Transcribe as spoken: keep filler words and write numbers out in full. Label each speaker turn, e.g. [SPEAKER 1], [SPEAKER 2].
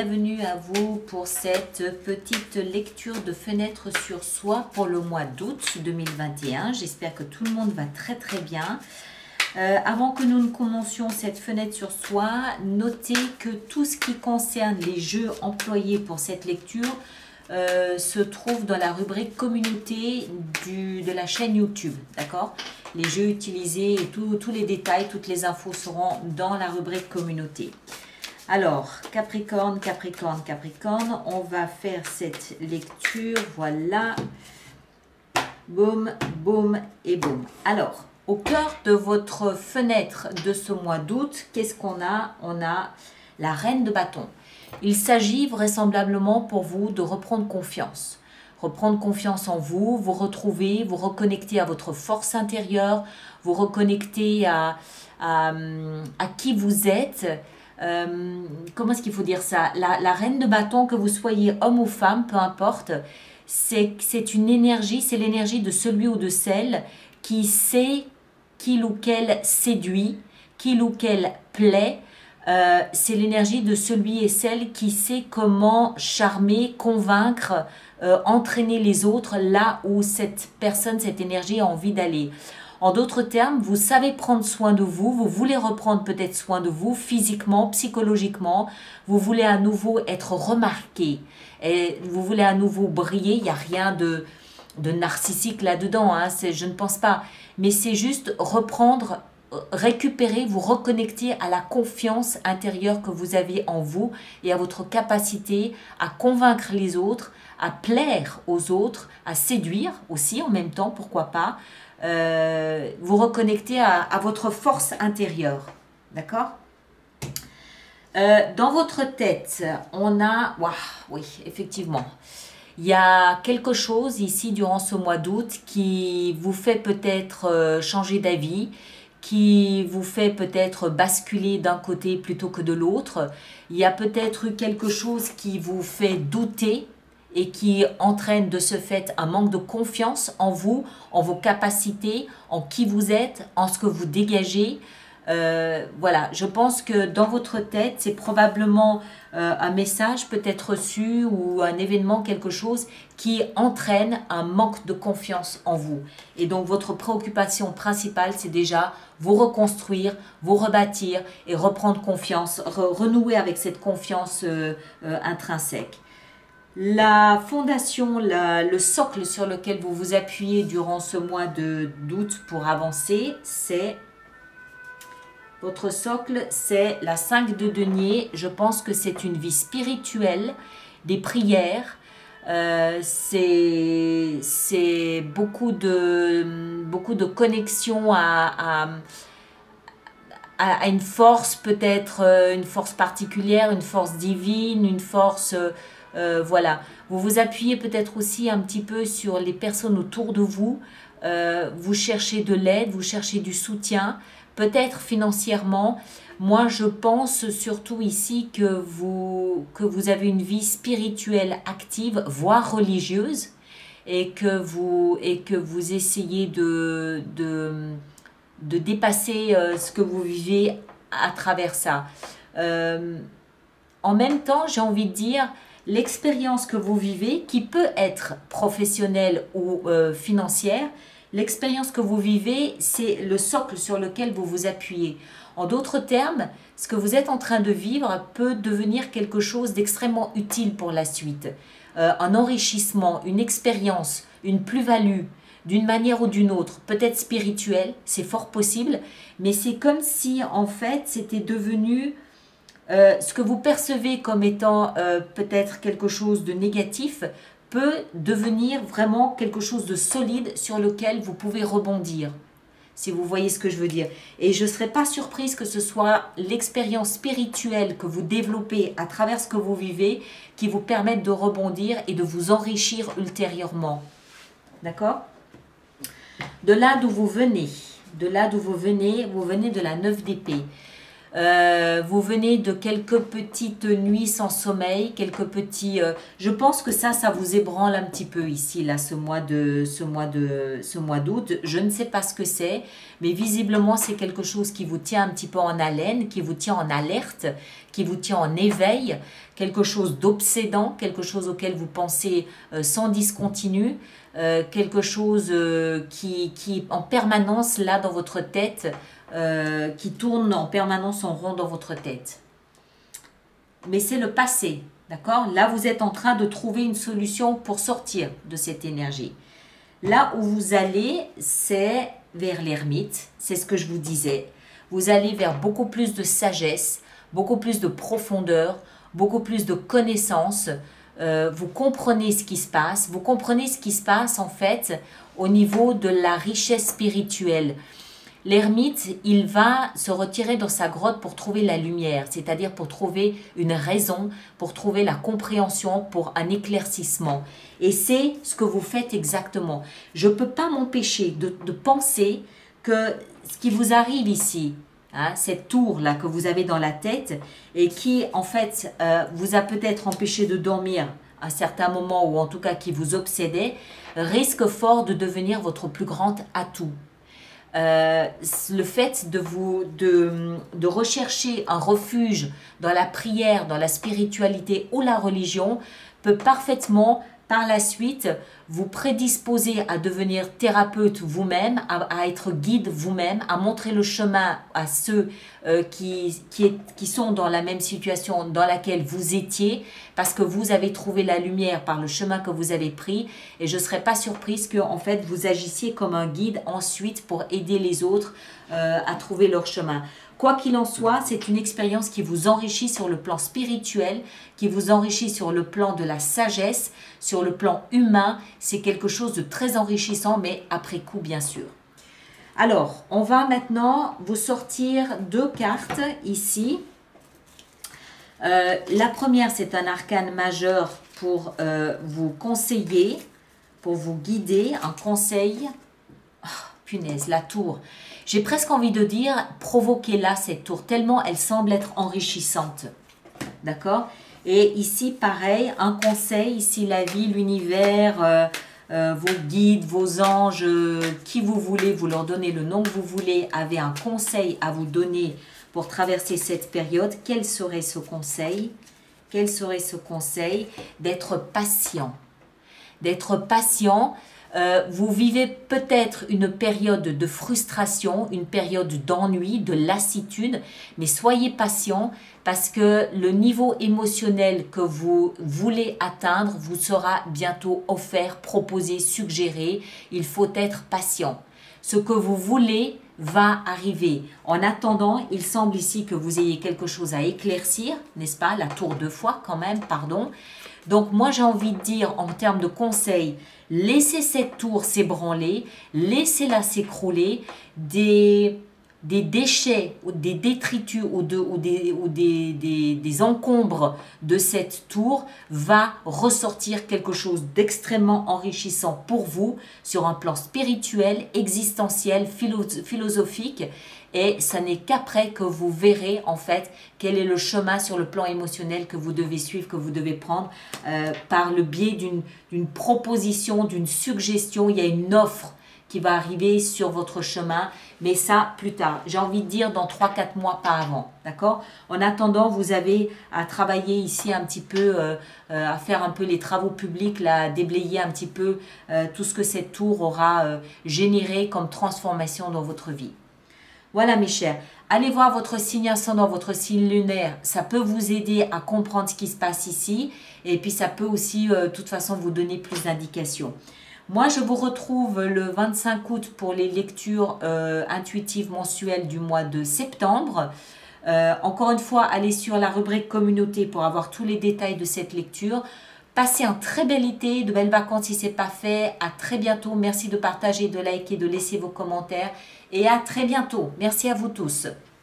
[SPEAKER 1] bienvenue à vous pour cette petite lecture de fenêtre sur soi pour le mois d'août deux mille vingt et un. J'espère que tout le monde va très très bien. Euh, avant que nous ne commencions cette fenêtre sur soi, notez que tout ce qui concerne les jeux employés pour cette lecture euh, se trouve dans la rubrique communauté du, de la chaîne YouTube, d'accord? Les jeux utilisés et tout, tous les détails, toutes les infos seront dans la rubrique communauté. Alors, Capricorne, Capricorne, Capricorne, on va faire cette lecture, voilà. Boum, boum et boum. Alors, au cœur de votre fenêtre de ce mois d'août, qu'est-ce qu'on a? On a la reine de bâton. Il s'agit vraisemblablement pour vous de reprendre confiance. Reprendre confiance en vous, vous retrouver, vous reconnecter à votre force intérieure, vous reconnecter à, à, à qui vous êtes. Euh, comment est-ce qu'il faut dire ça? La, la reine de bâton, que vous soyez homme ou femme, peu importe, c'est une énergie, c'est l'énergie de celui ou de celle qui sait qu'il ou qu'elle séduit, qu'il ou qu'elle plaît. Euh, c'est l'énergie de celui et celle qui sait comment charmer, convaincre, euh, entraîner les autres là où cette personne, cette énergie a envie d'aller. En d'autres termes, vous savez prendre soin de vous, vous voulez reprendre peut-être soin de vous physiquement, psychologiquement, vous voulez à nouveau être remarqué, et vous voulez à nouveau briller. Il n'y a rien de, de narcissique là-dedans, hein, je ne pense pas, mais c'est juste reprendre, récupérer, vous reconnecter à la confiance intérieure que vous avez en vous et à votre capacité à convaincre les autres, à plaire aux autres, à séduire aussi en même temps, pourquoi pas. Euh, vous reconnecter à, à votre force intérieure, d'accord? euh, Dans votre tête, on a, waouh, oui, effectivement, il y a quelque chose ici durant ce mois d'août qui vous fait peut-être euh, changer d'avis, qui vous fait peut-être basculer d'un côté plutôt que de l'autre. Il y a peut-être eu quelque chose qui vous fait douter et qui entraîne de ce fait un manque de confiance en vous, en vos capacités, en qui vous êtes, en ce que vous dégagez. Euh, voilà, je pense que dans votre tête, c'est probablement euh, un message peut-être reçu ou un événement, quelque chose qui entraîne un manque de confiance en vous. Et donc, votre préoccupation principale, c'est déjà vous reconstruire, vous rebâtir et reprendre confiance, re renouer avec cette confiance euh, euh, intrinsèque. La fondation, la, le socle sur lequel vous vous appuyez durant ce mois d'août pour avancer, c'est votre socle, c'est la cinq de denier. Je pense que c'est une vie spirituelle, des prières, euh, c'est beaucoup de, beaucoup de connexion à, à, à une force, peut-être une force particulière, une force divine, une force... Euh, voilà, vous vous appuyez peut-être aussi un petit peu sur les personnes autour de vous, euh, vous cherchez de l'aide, vous cherchez du soutien, peut-être financièrement. Moi, je pense surtout ici que vous, que vous avez une vie spirituelle active, voire religieuse, et que vous, et que vous essayez de, de, de dépasser euh, ce que vous vivez à travers ça. Euh, en même temps, j'ai envie de dire... L'expérience que vous vivez, qui peut être professionnelle ou euh, financière, l'expérience que vous vivez, c'est le socle sur lequel vous vous appuyez. En d'autres termes, ce que vous êtes en train de vivre peut devenir quelque chose d'extrêmement utile pour la suite. Euh, un enrichissement, une expérience, une plus-value, d'une manière ou d'une autre, peut-être spirituelle, c'est fort possible, mais c'est comme si en fait c'était devenu... Euh, ce que vous percevez comme étant euh, peut-être quelque chose de négatif peut devenir vraiment quelque chose de solide sur lequel vous pouvez rebondir, si vous voyez ce que je veux dire. Et je ne serais pas surprise que ce soit l'expérience spirituelle que vous développez à travers ce que vous vivez qui vous permette de rebondir et de vous enrichir ultérieurement. D'accord? De là d'où vous venez, de là d'où vous venez, vous venez de la neuf d'épée. Euh, vous venez de quelques petites nuits sans sommeil, quelques petits... euh, je pense que ça, ça vous ébranle un petit peu ici, là, ce mois de, ce mois de, ce mois d'août. Je ne sais pas ce que c'est, mais visiblement, c'est quelque chose qui vous tient un petit peu en haleine, qui vous tient en alerte, qui vous tient en éveil, quelque chose d'obsédant, quelque chose auquel vous pensez euh, sans discontinu, euh, quelque chose euh, qui, qui en permanence, là, dans votre tête, Euh, qui tourne en permanence en rond dans votre tête. Mais c'est le passé, d'accord? Là, vous êtes en train de trouver une solution pour sortir de cette énergie. Là où vous allez, c'est vers l'ermite, c'est ce que je vous disais. Vous allez vers beaucoup plus de sagesse, beaucoup plus de profondeur, beaucoup plus de connaissances. Euh, vous comprenez ce qui se passe, vous comprenez ce qui se passe en fait au niveau de la richesse spirituelle. L'ermite, il va se retirer dans sa grotte pour trouver la lumière, c'est-à-dire pour trouver une raison, pour trouver la compréhension, pour un éclaircissement. Et c'est ce que vous faites exactement. Je ne peux pas m'empêcher de, de penser que ce qui vous arrive ici, hein, cette tour-là que vous avez dans la tête et qui, en fait, euh, vous a peut-être empêché de dormir à un certain moment ou en tout cas qui vous obsédait, risque fort de devenir votre plus grand atout. Euh, le fait de, vous, de, de rechercher un refuge dans la prière, dans la spiritualité ou la religion peut parfaitement par la suite vous prédisposer à devenir thérapeute vous-même, à, à être guide vous-même, à montrer le chemin à ceux euh, qui, qui, est, qui sont dans la même situation dans laquelle vous étiez, parce que vous avez trouvé la lumière par le chemin que vous avez pris, et je ne serais pas surprise que en fait, vous agissiez comme un guide ensuite pour aider les autres euh, à trouver leur chemin. Quoi qu'il en soit, c'est une expérience qui vous enrichit sur le plan spirituel, qui vous enrichit sur le plan de la sagesse, sur le plan humain. C'est quelque chose de très enrichissant, mais après coup, bien sûr. Alors, on va maintenant vous sortir deux cartes ici. Euh, la première, c'est un arcane majeur pour euh, vous conseiller, pour vous guider, un conseil. Oh, punaise, la tour. J'ai presque envie de dire, provoquez-la cette tour, tellement elle semble être enrichissante. D'accord? Et ici, pareil, un conseil, ici la vie, l'univers, euh, euh, vos guides, vos anges, euh, qui vous voulez, vous leur donnez le nom que vous voulez, avez un conseil à vous donner pour traverser cette période. Quel serait ce conseil? Quel serait ce conseil? D'être patient. D'être patient. Euh, vous vivez peut-être une période de frustration, une période d'ennui, de lassitude, mais soyez patient parce que le niveau émotionnel que vous voulez atteindre vous sera bientôt offert, proposé, suggéré. Il faut être patient. Ce que vous voulez va arriver. En attendant, il semble ici que vous ayez quelque chose à éclaircir, n'est-ce pas? La tour de foi quand même, pardon. Donc moi j'ai envie de dire en termes de conseils, laissez cette tour s'ébranler, laissez-la s'écrouler, des, des déchets, ou des détritus ou, de, ou, des, ou des, des, des encombres de cette tour va ressortir quelque chose d'extrêmement enrichissant pour vous sur un plan spirituel, existentiel, philo philosophique. Et ça n'est qu'après que vous verrez en fait quel est le chemin sur le plan émotionnel que vous devez suivre, que vous devez prendre euh, par le biais d'une d'une proposition, d'une suggestion. Il y a une offre qui va arriver sur votre chemin, mais ça plus tard. J'ai envie de dire dans trois quatre mois, pas avant. D'accord? En attendant, vous avez à travailler ici un petit peu, euh, euh, à faire un peu les travaux publics, là, à déblayer un petit peu euh, tout ce que cette tour aura euh, généré comme transformation dans votre vie. Voilà mes chers, allez voir votre signe ascendant, votre signe lunaire, ça peut vous aider à comprendre ce qui se passe ici et puis ça peut aussi euh, de toute façon vous donner plus d'indications. Moi je vous retrouve le vingt-cinq août pour les lectures euh, intuitives mensuelles du mois de septembre. Euh, encore une fois, allez sur la rubrique communauté pour avoir tous les détails de cette lecture. Passez un très bel été, de belles vacances si ce n'est pas fait. À très bientôt. Merci de partager, de liker, de laisser vos commentaires. Et à très bientôt. Merci à vous tous.